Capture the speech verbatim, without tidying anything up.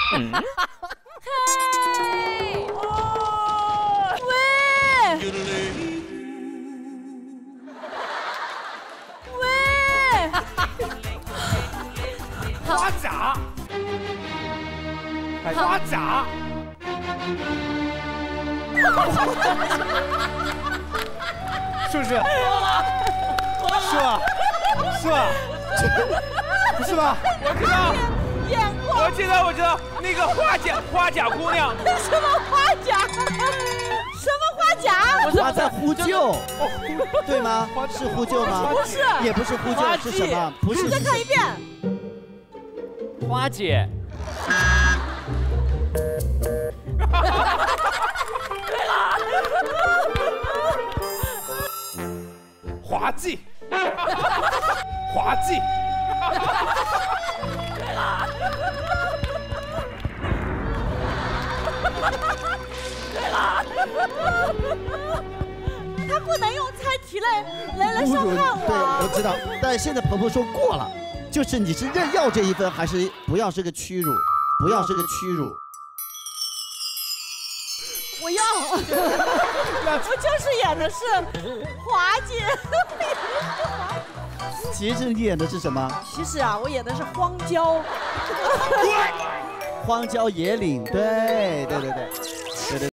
嗯。 嘿，喂，喂， 花甲，花甲。 是不是？是吧？是吧？不是吧？ 我知道， 演过。 我知道，我知道，那个花甲花甲姑娘。 什么花甲？什么花甲？ 他在呼救，对吗？是呼救吗？ 不是， 也不是呼救，是什么？不是。 再看一遍。 花姐。 滑稽，滑稽， 他不能用猜题来来来伤害我。 对，我知道，但是现在婆婆说过了，就是你是认要这一分，还是不要是个屈辱？不要是个屈辱。 我要，我就是演的是华姐。 其实你演的是什么？ 其实啊，我演的是荒郊。 荒郊野岭，对对对对。